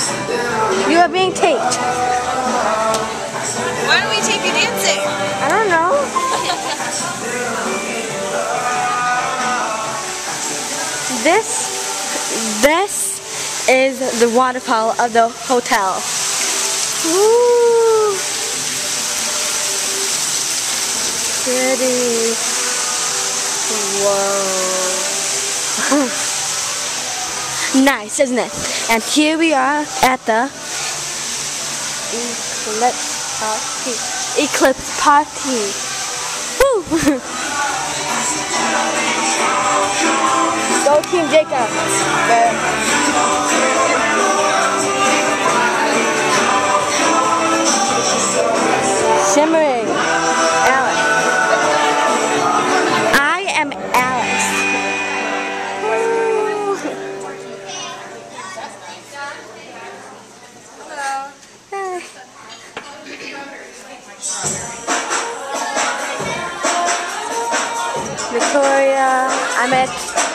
You are being taped. Why don't we tape you dancing? I don't know. This is the waterfall of the hotel. Woo! Pretty. Whoa. Nice, isn't it? And here we are at the Eclipse party. Woo! Go Team Jacob. Shimmering. Alex. I am Alex. Hello. Hey. Victoria, I'm at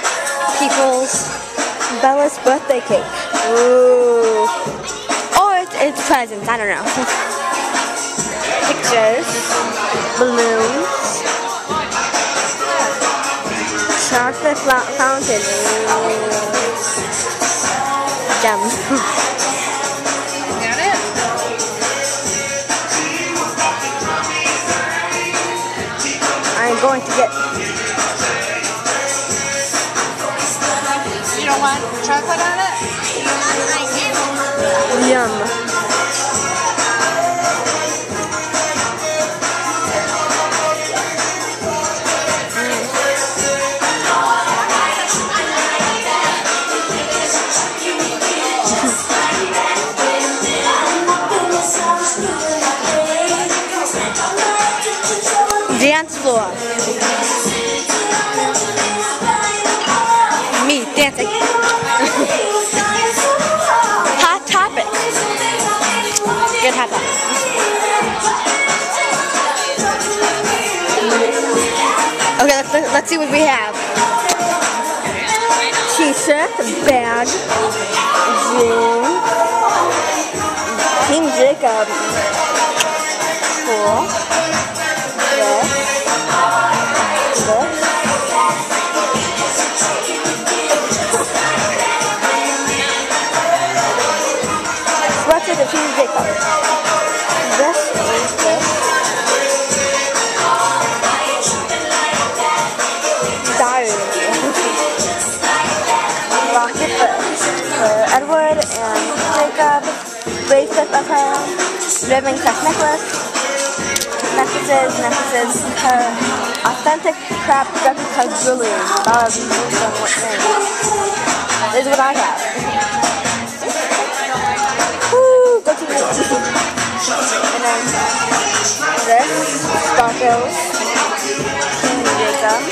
Bella's birthday cake. Ooh. Or it's presents, I don't know. Pictures, balloons, chocolate fountain, gems. Got it? I'm going to get. You don't want chocolate on it? Yum. Dance floor. Me dancing. Hot topic. Good hot topic. Okay, let's see what we have. T-shirt, bag, jeans, Team Jacob. Cool. Sweater to Team Jacob. This is this. Diary. Rocket for Edward and Jacob. Bracelet of her. Ribbon cut necklace. Necklaces. Her authentic crab replica jewelry. What is what I have. Woo! Go to the and then this sparkles. Makeup.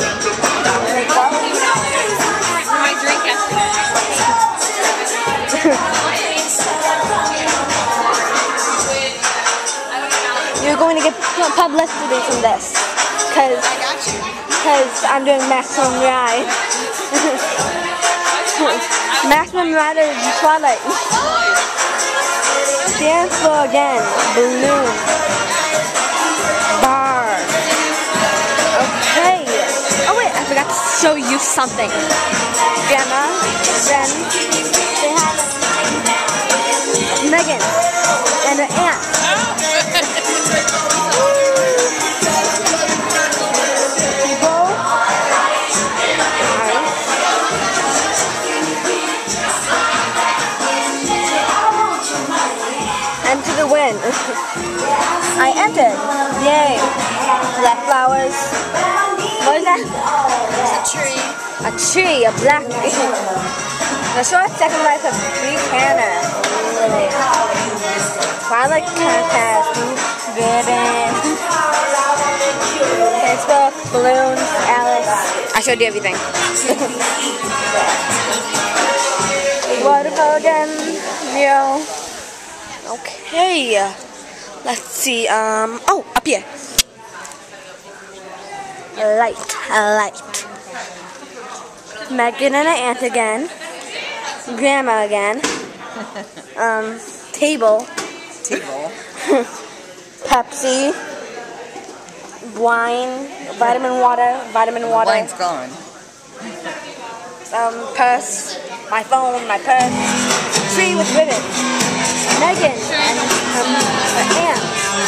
My drink has You're going to get publicity from this, because I'm doing maximum ride. Maximum ride is Twilight. Dance floor again. Balloon. Bar. Okay. Oh wait, I forgot to show you something. Grandma, then they have Megan and her aunt. Enter the win. I entered. Yay. Black flowers. What is that? A tree. A black tree. The short second life of Buchanan. Twilight contest. Ribbon. Facebook. Balloons. Alice. I showed you everything. Waterfall again. Neo. Okay, let's see, oh, up here. Light. Megan and her aunt again. Grandma again. Table. Table. Pepsi. Wine. Vitamin water. Wine's gone. Purse. My phone. My purse. Tree with ribbon. Megan and her aunt.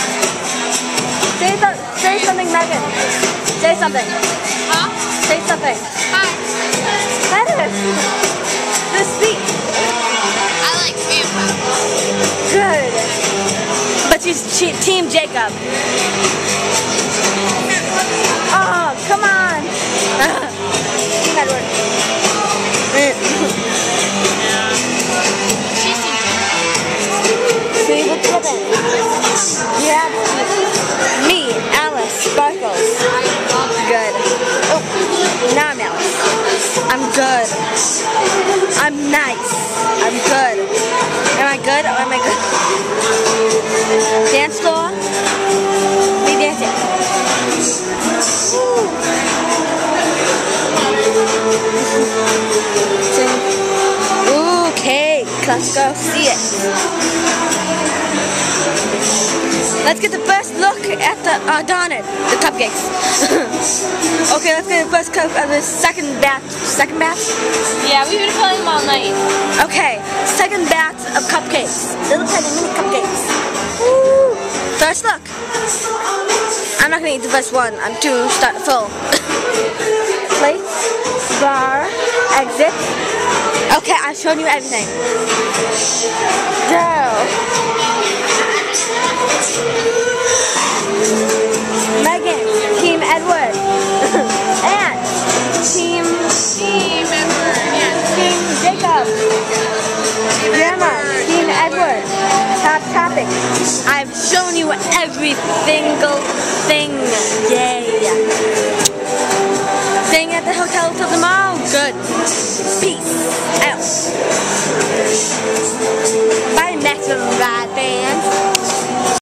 Say something, Megan. Say something. Huh? Say something. Hi. Better. Just speak. I like vampire. Good. But she's Team Jacob. Oh, come on. Team Edward. She's Team Tree with ribbon. Yeah. Me, Alice, Sparkles. Good. Oh, now I'm Alice. I'm good. I'm nice. I'm good. Am I good or am I good? Dance floor. Me dancing. Ooh, cake. Let's go see it. Let's get the first look at the darn it, the cupcakes. Okay, let's get the first cup of the second batch. Second batch? Yeah, we've been playing them all night. Okay, second batch of cupcakes. Little tiny mini cupcakes. Woo. First look. I'm not gonna eat the first one. I'm too full. Plate, bar, exit. Okay, I've shown you everything. Go. Megan, Team Edward, and Team Edward, yeah. Team Jacob, Grandma, Team Edward. Top topic. I've shown you every single thing. Yay. Staying at the hotel till tomorrow. Good. Peace out. Bye, next ride.